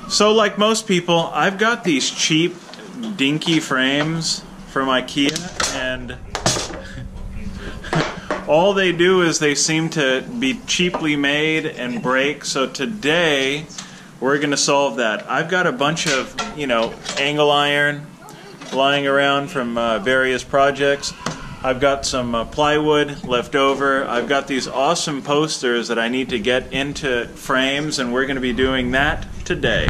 So like most people, I've got these cheap, dinky frames from IKEA, and all they do is they seem to be cheaply made and break. So today, we're going to solve that. I've got a bunch of, angle iron lying around from various projects. I've got some plywood left over. I've got these awesome posters that I need to get into frames, and we're going to be doing that today.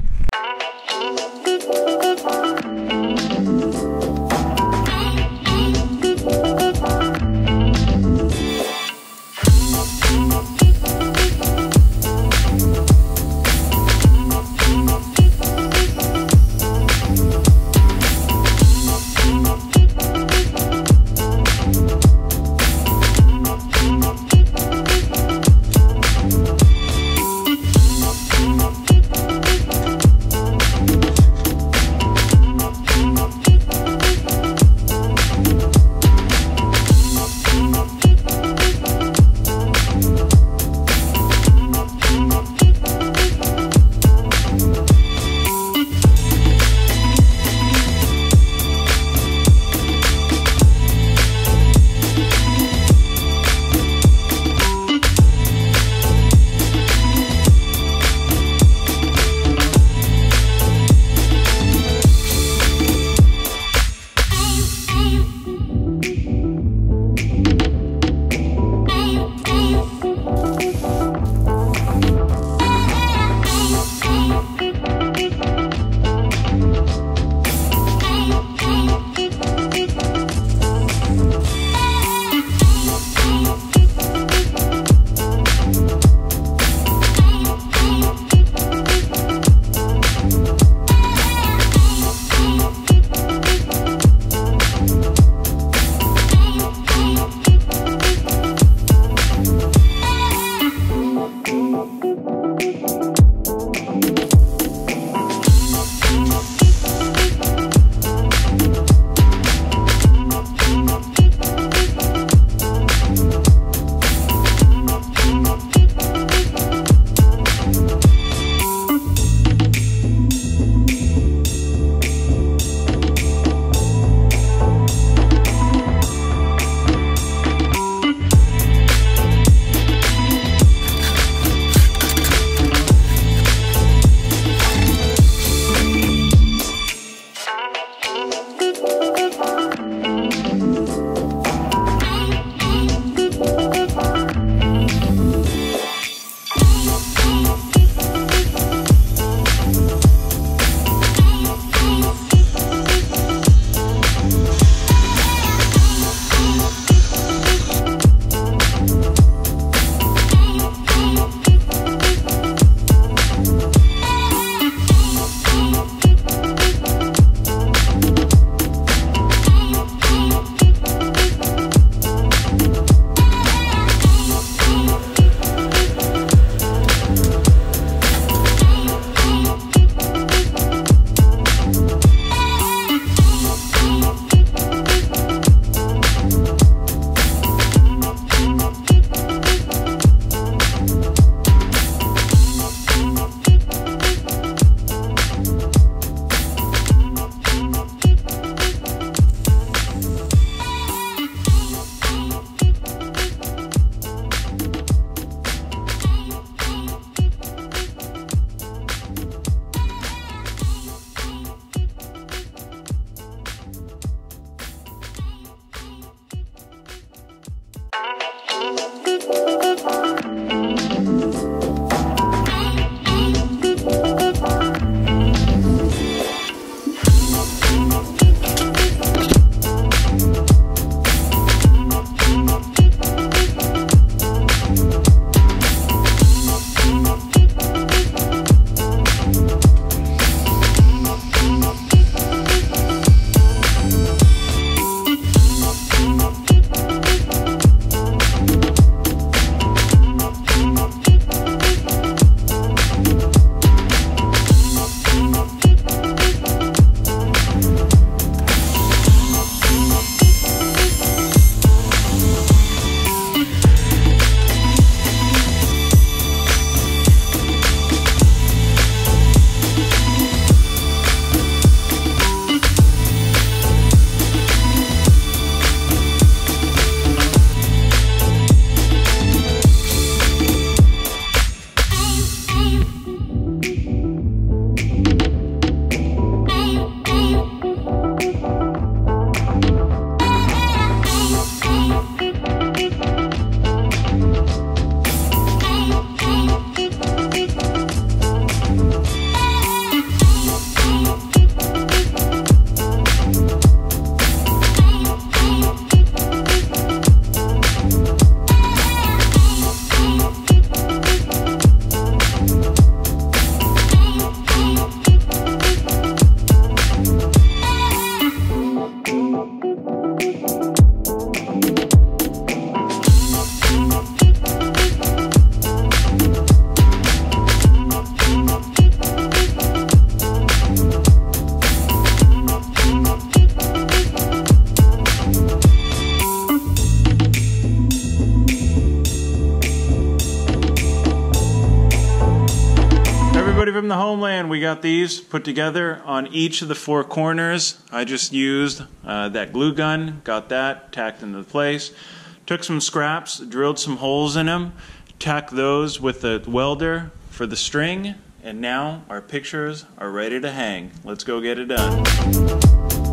Homeland, we got these put together on each of the 4 corners. I just used that glue gun, got that tacked into place. Took some scraps, drilled some holes in them, tacked those with the welder for the string, and now our pictures are ready to hang. Let's go get it done.